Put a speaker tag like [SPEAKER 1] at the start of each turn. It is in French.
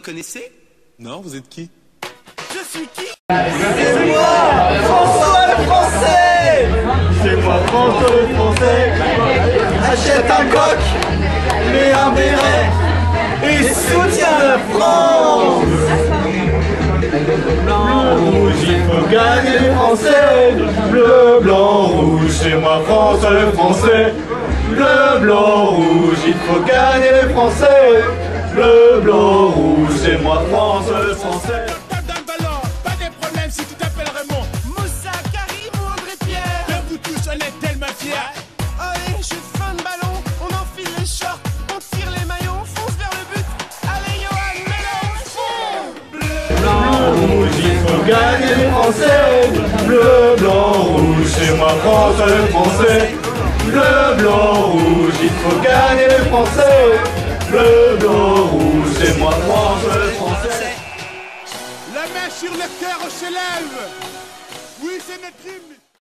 [SPEAKER 1] reconnaissez?
[SPEAKER 2] Non, vous êtes qui?
[SPEAKER 1] Je suis qui?
[SPEAKER 3] C'est moi, François le Français. C'est moi, François le Français. Achète un coq, mets un béret et soutiens la France. Blanc, rouge, il faut gagner les Français. Bleu, blanc, rouge, c'est moi, François le Français. Bleu, blanc, rouge, il faut gagner les Français. Bleu, blanc, rouge, c'est moi, François le Français.
[SPEAKER 4] Pas de problème si tu t'appelles Raymond. Moussa, Karim ou André Pierre. De vous tous, on est tellement fiers. Allez, je suis fan ballon. On enfile les shorts, on tire les maillots, on fonce vers le but. Allez, Johan, mets-le au fond.
[SPEAKER 3] Bleu, blanc, rouge, il faut gagner les Français. Bleu, blanc, rouge, c'est moi, François le Français. Bleu, blanc, rouge, il faut gagner les Français. Bleu, blanc, rouge, c'est moi, François le Français.
[SPEAKER 4] La main sur le cœur, on se lève. Oui, c'est notre hymne.